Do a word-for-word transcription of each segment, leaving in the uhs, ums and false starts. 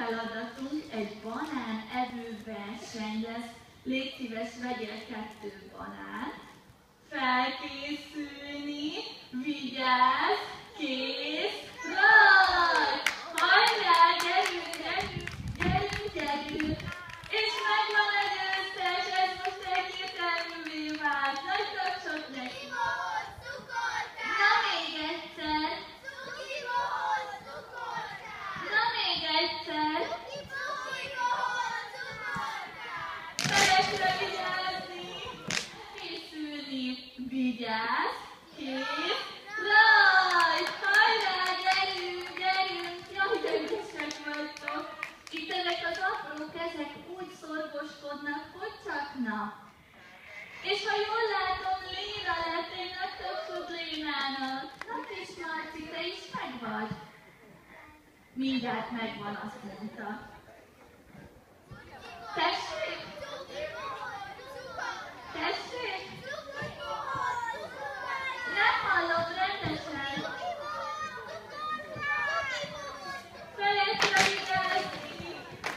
feladatunk egy banán evő verseny lesz. Légy szíves, vegyél kettő banánt. Felkészülni, vigyázz, kész, rajt! Hajrá, gyerünk, gyerünk, gyerünk, gyerünk! És megvan a győztes, ez most egyértelművé vált. Nagy tapsot neki! Na még egyszer! Na még egyszer! Felesre vigyázni! Készülni! Vigyázz! Kész! Rajt! Hajrá! Gyerünk! Gyerünk! Jaj, de ügyesek vagytok! Itt ezek az apró kezek úgy szorgoskodnak, hogy csak na. És ha jól látom, Léna lett, egy nagy tapsot Lénának. Na kis Marci, te is meg vagy? Mindjárt megvan, azt mondta. Tessék? Tessék? Nem hallom rendesen. Felesre vigyázni.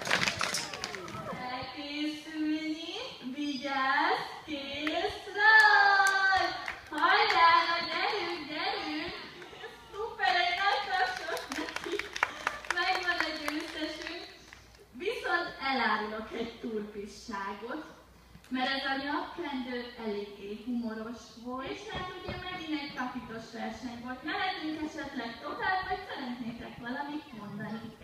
Elkészülni. Vigyázz. Kész. Rajt! Hajrá! Na gyerünk, gyerünk! Szuper, egy nagy tapsot neki. Megvan a győztesünk. Viszont elárulok egy turpisságot, mert ez a nyakkendő eléggé humoros volt, és hát ugye megint egy tapitos verseny volt. Mehetünk esetleg tovább, vagy szeretnétek valamit mondani?